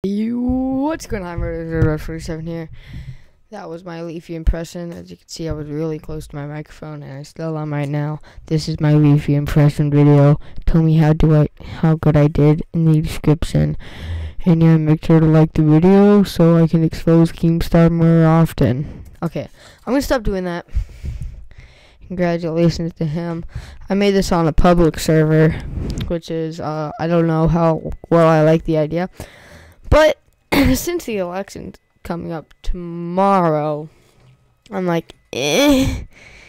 What's going on, rotors? 47 here. That was my Leafy impression. As you can see, I was really close to my microphone, and I still am right now. This is my Leafy impression video. Tell me how good I did in the description. And yeah, make sure to like the video so I can expose Keemstar more often. Okay, I'm gonna stop doing that. Congratulations to him. I made this on a public server, which is I don't know how well I like the idea. But since the election's coming up tomorrow, I'm like, I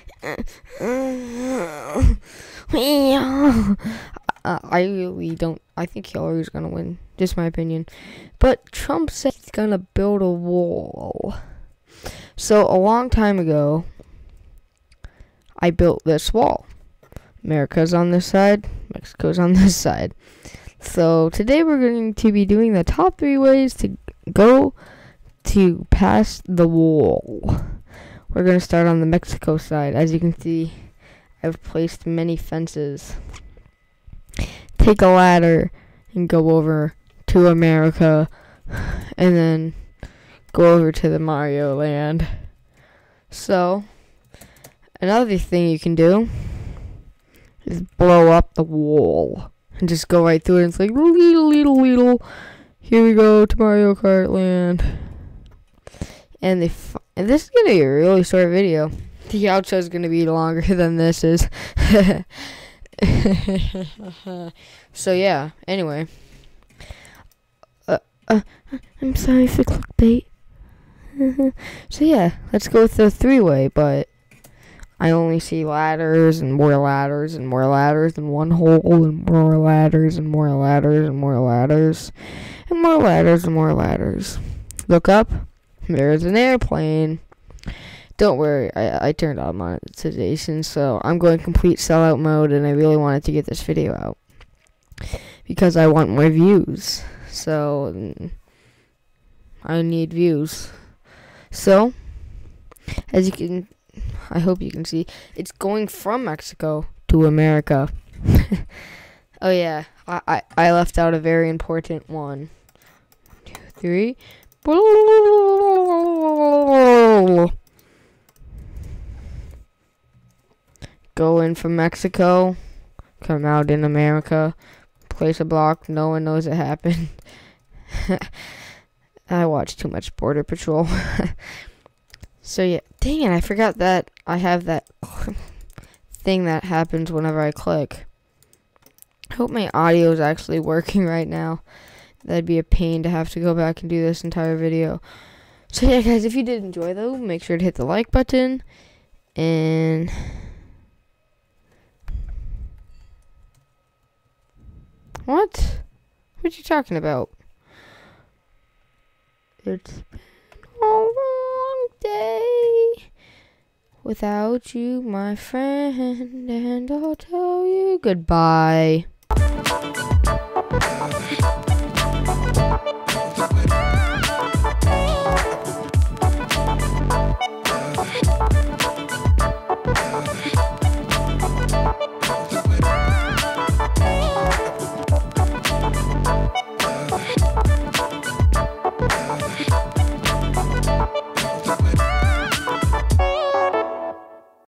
really don't. I think Hillary's gonna win, just my opinion. But Trump said he's gonna build a wall. So a long time ago, I built this wall. America's on this side, Mexico's on this side. So today we're going to be doing the top 3 ways to go to pass the wall. We're going to start on the Mexico side. As you can see, I've placed many fences. Take a ladder and go over to America, and then go over to the Mario land. So another thing you can do is blow up the wall and just go right through it. It's like, little. Here we go to Mario Kart land. And this is going to be a really short video. The outro is going to be longer than this is. So yeah, anyway. I'm sorry for clickbait. So yeah, let's go with the 3-way, but I only see ladders and more ladders and more ladders and one hole and more ladders and more ladders and more ladders and more ladders and more ladders. Look up. There's an airplane. Don't worry, I turned on monetization, so I'm going complete sellout mode, and I really wanted to get this video out because I want more views. So I need views. So as you can, I hope you can see, it's going from Mexico to America. Oh yeah, I left out a very important one. 1, 2, 3. Go in from Mexico, come out in America, place a block, no one knows it happened. I watch too much Border Patrol. So yeah, dang it, I forgot that I have that thing that happens whenever I click. I hope my audio is actually working right now. That'd be a pain to have to go back and do this entire video. So yeah, guys, if you did enjoy though, make sure to hit the like button. And what are you talking about? It's been a long day without you, my friend, and I'll tell you goodbye.